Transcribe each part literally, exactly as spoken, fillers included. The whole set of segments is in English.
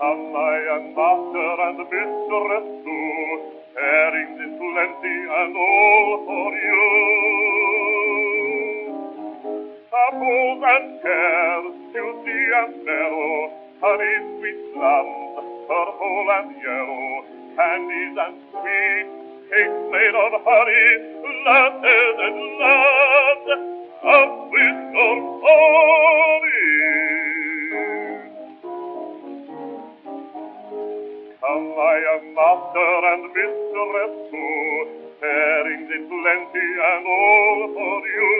Come, my young master and mistress too, herrings in plenty and all for you. Apples and pears, juicy and narrow, honey sweet plums, purple and yellow, candies and sweet, cakes made of honey, lasses and lads, of with your honey. Come, my young master and mistress too, herrings in plenty and all for you.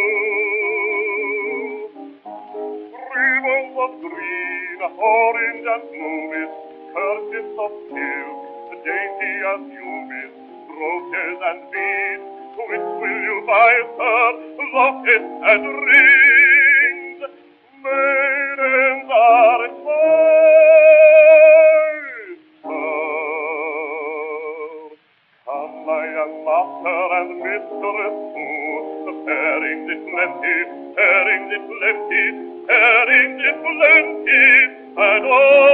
Ribbons of green, orange and blue miss, kerchiefs of silk, dainty as you miss, brooches and beads, which will you buy, sir, lockets and rings? Maidens are choice, sir. Come, my young master and mistress too, herrings in plenty, herrings in plenty, herrings in plenty, and all